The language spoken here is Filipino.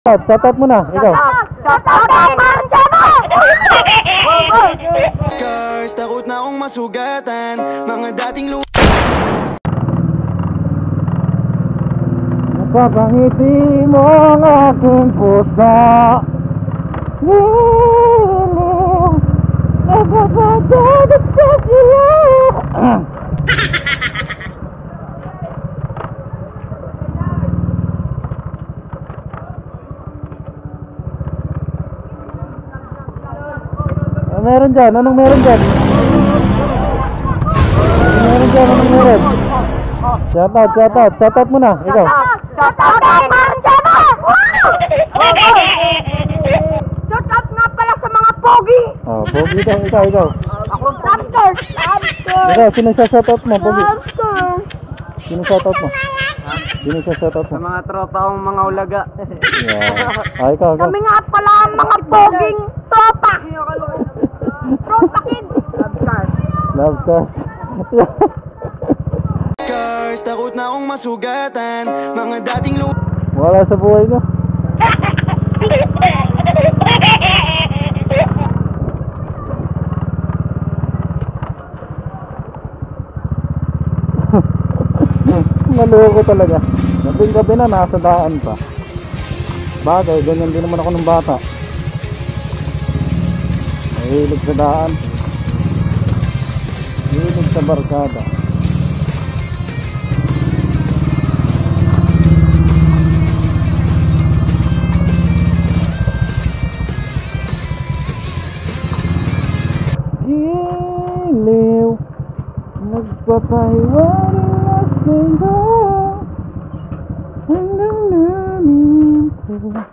Shoutout mo na, ikaw. Scars, takot na akong masugatan mga dating Napapangiti mo ang aking pusa. Napapagdadag sa sila. Meron dyan? Anong meron dyan? Anong meron? Shoutout mo na, ikaw. Shoutout nga pala sa mga pogi. Oh, pogi daw, ikaw. Ako Lobster. Ikaw, sino sa shoutout mo, pogi? Lobster. Sino shoutout mo? Sino sa shoutout mo? Sa mga tropa kong mga ulaga. Yeah. Ikaw. Kami nga pala ang mga poging tropa. Tropa kids. Love stars. Scars, takot na akong masugatan mga dating Wala sa buhay niyo. Maloko talaga. Gabing-gabi na, nasa daan pa. Bagay, ganyan din naman ako ng bata. Mahilig sa daan. Mahilig sa barkada. Giliw, nagpapahiwaring lasing ka hanggang namin.